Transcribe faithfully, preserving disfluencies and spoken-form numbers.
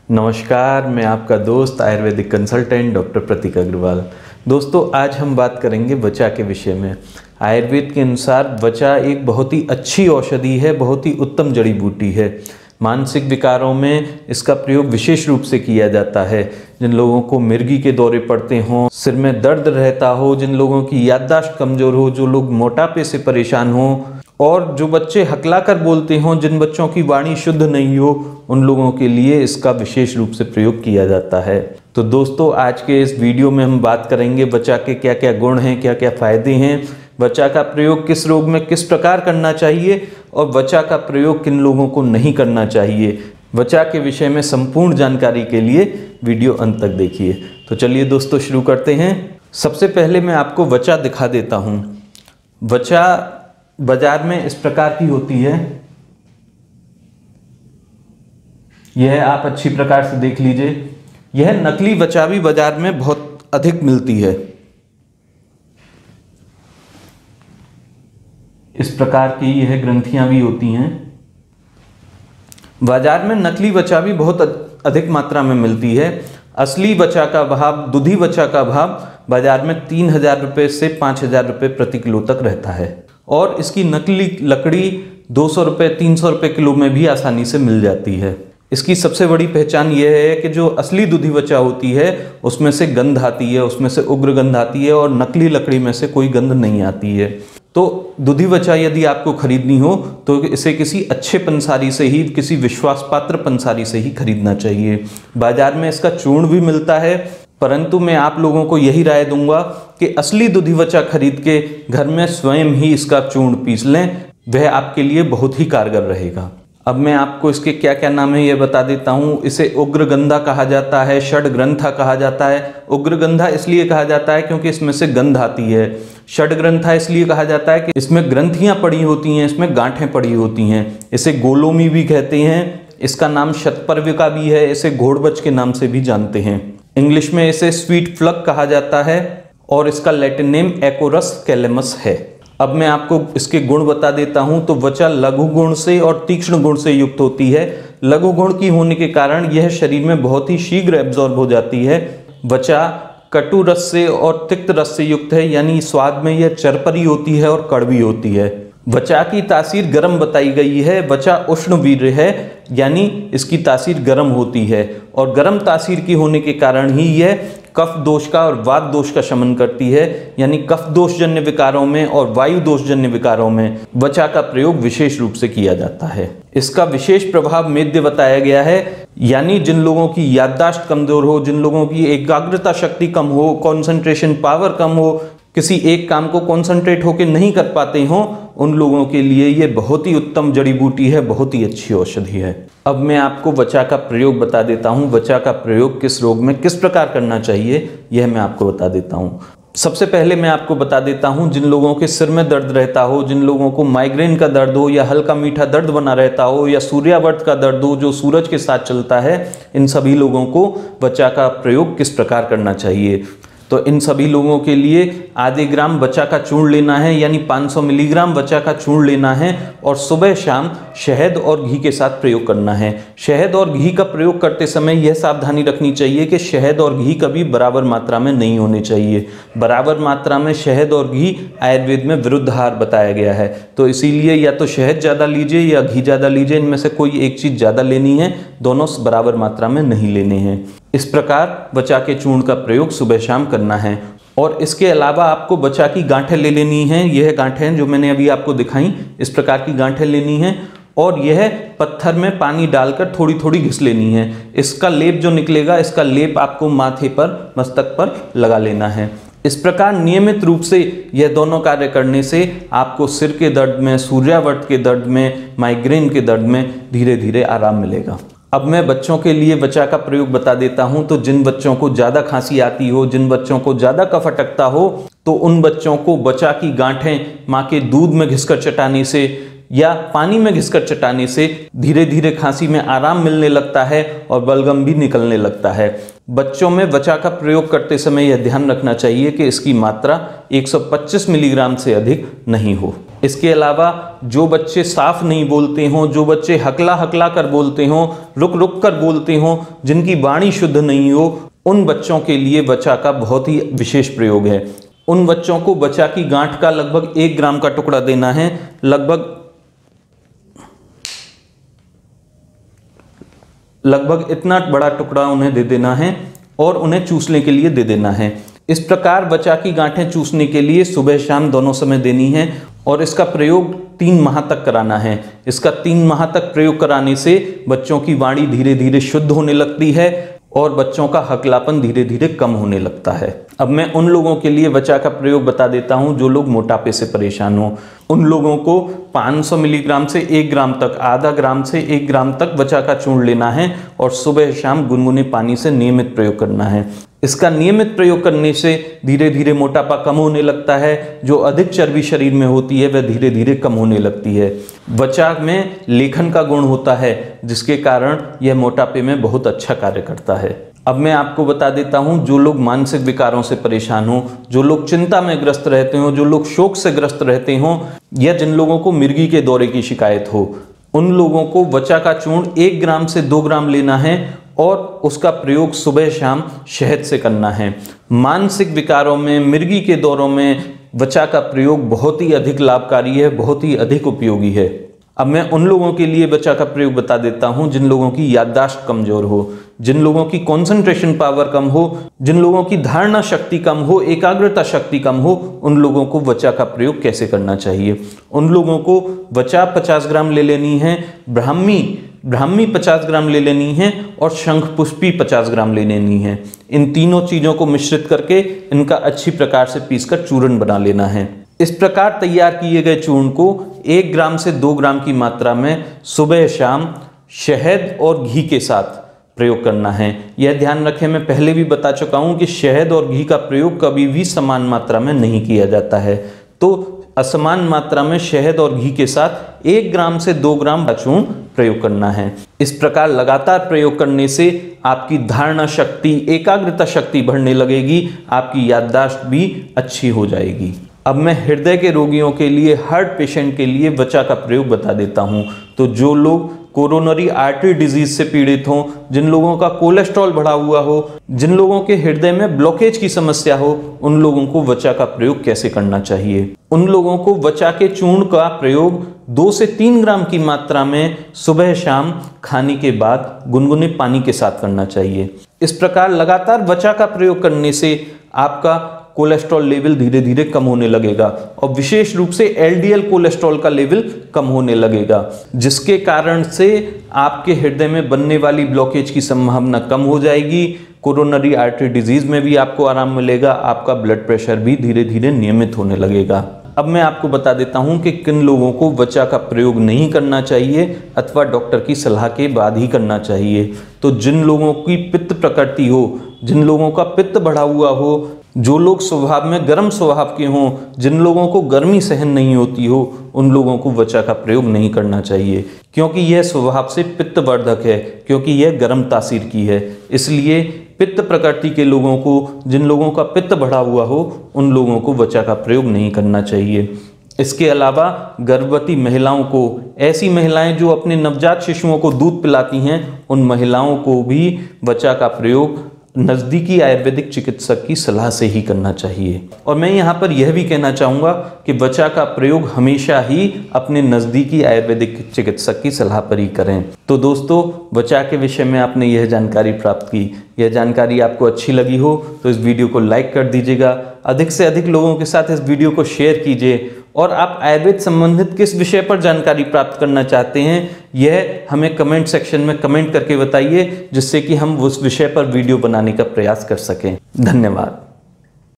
नमस्कार, मैं आपका दोस्त आयुर्वेदिक कंसल्टेंट डॉक्टर प्रतीक अग्रवाल। दोस्तों, आज हम बात करेंगे वचा के विषय में। आयुर्वेद के अनुसार वचा एक बहुत ही अच्छी औषधि है, बहुत ही उत्तम जड़ी बूटी है। मानसिक विकारों में इसका प्रयोग विशेष रूप से किया जाता है। जिन लोगों को मिर्गी के दौरे पड़ते हों, सिर में दर्द रहता हो, जिन लोगों की याददाश्त कमज़ोर हो, जो लोग मोटापे से परेशान हों और जो बच्चे हकला कर बोलते हों, जिन बच्चों की वाणी शुद्ध नहीं हो, उन लोगों के लिए इसका विशेष रूप से प्रयोग किया जाता है। तो दोस्तों, आज के इस वीडियो में हम बात करेंगे वचा के क्या क्या गुण हैं, क्या क्या फ़ायदे हैं, वचा का प्रयोग किस रोग में किस प्रकार करना चाहिए और वचा का प्रयोग किन लोगों को नहीं करना चाहिए। वचा के विषय में संपूर्ण जानकारी के लिए वीडियो अंत तक देखिए। तो चलिए दोस्तों, शुरू करते हैं। सबसे पहले मैं आपको वचा दिखा देता हूँ। वचा बाजार में इस प्रकार की होती है। यह आप अच्छी प्रकार से देख लीजिए। यह नकली वचा भी बाजार में बहुत अधिक मिलती है। इस प्रकार की यह ग्रंथियां भी होती हैं। बाजार में नकली वचा भी बहुत अधिक मात्रा में मिलती है। असली वचा का भाव, दूधी वचा का भाव बाजार में तीन हजार रुपये से पाँच हजार रुपये प्रति किलो तक रहता है और इसकी नकली लकड़ी दो सौ रुपये तीन सौ रुपये किलो में भी आसानी से मिल जाती है। इसकी सबसे बड़ी पहचान यह है कि जो असली दूधी वचा होती है उसमें से गंध आती है, उसमें से उग्र गंध आती है और नकली लकड़ी में से कोई गंध नहीं आती है। तो दूधी वचा यदि आपको खरीदनी हो तो इसे किसी अच्छे पंसारी से ही, किसी विश्वास पात्र पंसारी से ही खरीदना चाहिए। बाजार में इसका चूर्ण भी मिलता है, परंतु मैं आप लोगों को यही राय दूंगा कि असली दूधी वचा खरीद के घर में स्वयं ही इसका चूर्ण पीस लें, वह आपके लिए बहुत ही कारगर रहेगा। अब मैं आपको इसके क्या क्या नाम है यह बता देता हूँ। इसे उग्रगंधा कहा जाता है, षड्ग्रंथा कहा जाता है। उग्रगंधा इसलिए कहा जाता है क्योंकि इसमें से गंध आती है। षड्ग्रंथा इसलिए कहा जाता है कि इसमें ग्रंथियां पड़ी होती हैं, इसमें गांठें पड़ी होती हैं। इसे गोलोमी भी कहते हैं। इसका नाम शतपर्विका भी है। इसे घोड़बच के नाम से भी जानते हैं। इंग्लिश में इसे स्वीट फ्लग कहा जाता है और इसका लैटिन नेम एकोरस कैलेमस है। अब मैं आपको इसके गुण बता देता हूं। तो वचा लघु गुण से और तीक्ष्ण गुण से युक्त होती है। लघु गुण की होने के कारण यह शरीर में बहुत ही शीघ्र एब्जॉर्ब हो जाती है। वचा कटु रस से और तिक्त रस से युक्त है, यानी स्वाद में यह चरपरी होती है और कड़वी होती है। वचा की तासीर गर्म बताई गई है। वचा उष्ण वीर्य है, यानी इसकी तासीर गर्म होती है और गर्म तासीर की होने के कारण ही यह कफ दोष का और वात दोष का शमन करती है, यानी कफ दोषजन्य विकारों में और वायु दोषजन्य विकारों में वचा का प्रयोग विशेष रूप से किया जाता है। इसका विशेष प्रभाव मेद्य बताया गया है, यानी जिन लोगों की याददाश्त कमजोर हो, जिन लोगों की एकाग्रता शक्ति कम हो, कंसंट्रेशन पावर कम हो, किसी एक काम को कंसंट्रेट होकर नहीं कर पाते हों, उन लोगों के लिए ये बहुत ही उत्तम जड़ी बूटी है, बहुत ही अच्छी औषधि है। अब मैं आपको वचा का प्रयोग बता देता हूँ। वचा का प्रयोग किस रोग में किस प्रकार करना चाहिए यह मैं आपको बता देता हूँ। सबसे पहले मैं आपको बता देता हूँ, जिन लोगों के सिर में दर्द रहता हो, जिन लोगों को माइग्रेन का दर्द हो या हल्का मीठा दर्द बना रहता हो या सूर्यावर्त का दर्द हो जो सूरज के साथ चलता है, इन सभी लोगों को वचा का प्रयोग किस प्रकार करना चाहिए। तो इन सभी लोगों के लिए आधे ग्राम वचा का चूर्ण लेना है, यानी पाँच सौ मिलीग्राम वचा का चूर्ण लेना है और सुबह शाम शहद और घी के साथ प्रयोग करना है। शहद और घी का प्रयोग करते समय यह सावधानी रखनी चाहिए कि शहद और घी कभी बराबर मात्रा में नहीं होने चाहिए। बराबर मात्रा में शहद और घी आयुर्वेद में विरुद्धाहार बताया गया है। तो इसीलिए या तो शहद ज़्यादा लीजिए या घी ज़्यादा लीजिए, इनमें से कोई एक चीज़ ज़्यादा लेनी है, दोनों बराबर मात्रा में नहीं लेने हैं। इस प्रकार वचा के चूर्ण का प्रयोग सुबह शाम करना है। और इसके अलावा आपको वचा की गांठें ले लेनी हैं। यह गांठें जो मैंने अभी आपको दिखाई, इस प्रकार की गांठें लेनी हैं और यह पत्थर में पानी डालकर थोड़ी थोड़ी घिस लेनी है। इसका लेप जो निकलेगा, इसका लेप आपको माथे पर, मस्तक पर लगा लेना है। इस प्रकार नियमित रूप से यह दोनों कार्य करने से आपको सिर के दर्द में, सूर्यावर्त के दर्द में, माइग्रेन के दर्द में धीरे धीरे आराम मिलेगा। अब मैं बच्चों के लिए वचा का प्रयोग बता देता हूं। तो जिन बच्चों को ज़्यादा खांसी आती हो, जिन बच्चों को ज़्यादा कफ अटकता हो, तो उन बच्चों को वचा की गांठें माँ के दूध में घिसकर चटाने से या पानी में घिसकर चटाने से धीरे धीरे खांसी में आराम मिलने लगता है और बलगम भी निकलने लगता है। बच्चों में वचा का प्रयोग करते समय यह ध्यान रखना चाहिए कि इसकी मात्रा एक सौ पच्चीस मिलीग्राम से अधिक नहीं हो। इसके अलावा जो बच्चे साफ नहीं बोलते हों, जो बच्चे हकला हकला कर बोलते हों, रुक रुक कर बोलते हों, जिनकी वाणी शुद्ध नहीं हो, उन बच्चों के लिए वचा का बहुत ही विशेष प्रयोग है। उन बच्चों को वचा की गांठ का लगभग एक ग्राम का टुकड़ा देना है, लगभग लगभग इतना बड़ा टुकड़ा उन्हें दे देना है और उन्हें चूसने के लिए दे देना है। इस प्रकार वचा की गांठें चूसने के लिए सुबह शाम दोनों समय देनी है और इसका प्रयोग तीन माह तक कराना है। इसका तीन माह तक प्रयोग कराने से बच्चों की वाणी धीरे धीरे शुद्ध होने लगती है और बच्चों का हकलापन धीरे धीरे कम होने लगता है। अब मैं उन लोगों के लिए वचा का प्रयोग बता देता हूं जो लोग मोटापे से परेशान हो। उन लोगों को पाँच सौ मिलीग्राम से एक ग्राम तक, आधा ग्राम से एक ग्राम तक वचा का चूर्ण लेना है और सुबह शाम गुनगुने पानी से नियमित प्रयोग करना है। इसका नियमित प्रयोग करने से धीरे धीरे मोटापा कम होने लगता है। जो अधिक चर्बी शरीर में होती है वह धीरे धीरे कम होने लगती है। वचा में लेखन का गुण होता है जिसके कारण यह मोटापे में बहुत अच्छा कार्य करता है। अब मैं आपको बता देता हूं, जो लोग मानसिक विकारों से परेशान हो, जो लोग चिंता में ग्रस्त रहते हो, जो लोग शोक से ग्रस्त रहते हो या जिन लोगों को मिर्गी के दौरे की शिकायत हो, उन लोगों को वचा का चूर्ण एक ग्राम से दो ग्राम लेना है और उसका प्रयोग सुबह शाम शहद से करना है। मानसिक विकारों में, मिर्गी के दौरों में वचा का प्रयोग बहुत ही अधिक लाभकारी है, बहुत ही अधिक उपयोगी है। अब मैं उन लोगों के लिए वचा का प्रयोग बता देता हूं जिन लोगों की याददाश्त कमजोर हो, जिन लोगों की कंसंट्रेशन पावर कम हो, जिन लोगों की धारणा शक्ति कम हो, एकाग्रता शक्ति कम हो, उन लोगों को वचा का प्रयोग कैसे करना चाहिए। उन लोगों को वचा पचास ग्राम ले लेनी है, ब्राह्मी ब्राह्मी पचास ग्राम ले लेनी है और शंख पुष्पी पचास ग्राम ले लेनी है। इन तीनों चीजों को मिश्रित करके इनका अच्छी प्रकार से पीसकर चूर्ण बना लेना है। इस प्रकार तैयार किए गए चूर्ण को एक ग्राम से दो ग्राम की मात्रा में सुबह शाम शहद और घी के साथ प्रयोग करना है। यह ध्यान रखें, मैं पहले भी बता चुका हूं कि शहद और घी का प्रयोग कभी भी समान मात्रा में नहीं किया जाता है। तो असमान मात्रा में शहद और घी के साथ एक ग्राम से दो ग्राम का चूर्ण प्रयोग करना है। इस प्रकार लगातार प्रयोग करने से आपकी धारणा शक्ति, एकाग्रता शक्ति बढ़ने लगेगी, आपकी याददाश्त भी अच्छी हो जाएगी। अब मैं हृदय के रोगियों के लिए, हार्ट पेशेंट के लिए वचा का प्रयोग बता देता हूं। तो जो लोग कोरोनरी आर्टरी डिजीज से पीड़ित हों, जिन लोगों का कोलेस्ट्रॉल बढ़ा हुआ हो, जिन लोगों के हृदय में ब्लॉकेज की समस्या हो, उन लोगों को वचा का प्रयोग कैसे करना चाहिए। उन लोगों को वचा के चूर्ण का प्रयोग दो से तीन ग्राम की मात्रा में सुबह शाम खाने के बाद गुनगुने पानी के साथ करना चाहिए। इस प्रकार लगातार वचा का प्रयोग करने से आपका कोलेस्ट्रॉल लेवल धीरे धीरे कम होने लगेगा और विशेष रूप से एलडीएल कोलेस्ट्रॉल का लेवल कम होने लगेगा, जिसके कारण से आपके हृदय में बनने वाली ब्लॉकेज की संभावना कम हो जाएगी। कोरोनरी आर्टरी डिजीज में भी आपको आराम मिलेगा, आपका ब्लड प्रेशर भी धीरे धीरे नियमित होने लगेगा। अब मैं आपको बता देता हूं कि किन लोगों को वचा का प्रयोग नहीं करना चाहिए अथवा डॉक्टर की सलाह के बाद ही करना चाहिए। तो जिन लोगों की पित्त प्रकृति हो, जिन लोगों का पित्त बढ़ा हुआ हो, जो लोग स्वभाव में गर्म स्वभाव के हों, जिन लोगों को गर्मी सहन नहीं होती हो, उन लोगों को वचा का प्रयोग नहीं करना चाहिए, क्योंकि यह स्वभाव से पित्तवर्धक है, क्योंकि यह गर्म तासीर की है। इसलिए पित्त प्रकृति के लोगों को, जिन लोगों का पित्त बढ़ा हुआ हो, उन लोगों को वचा का प्रयोग नहीं करना चाहिए। इसके अलावा गर्भवती महिलाओं को, ऐसी महिलाएं जो अपने नवजात शिशुओं को दूध पिलाती हैं, उन महिलाओं को भी वचा का प्रयोग नज़दीकी आयुर्वेदिक चिकित्सक की सलाह से ही करना चाहिए। और मैं यहाँ पर यह भी कहना चाहूँगा कि वचा का प्रयोग हमेशा ही अपने नज़दीकी आयुर्वेदिक चिकित्सक की सलाह पर ही करें। तो दोस्तों, वचा के विषय में आपने यह जानकारी प्राप्त की। यह जानकारी आपको अच्छी लगी हो तो इस वीडियो को लाइक कर दीजिएगा, अधिक से अधिक लोगों के साथ इस वीडियो को शेयर कीजिए और आप आयुर्वेद संबंधित किस विषय पर जानकारी प्राप्त करना चाहते हैं यह हमें कमेंट सेक्शन में कमेंट करके बताइए, जिससे कि हम उस विषय पर वीडियो बनाने का प्रयास कर सकें। धन्यवाद।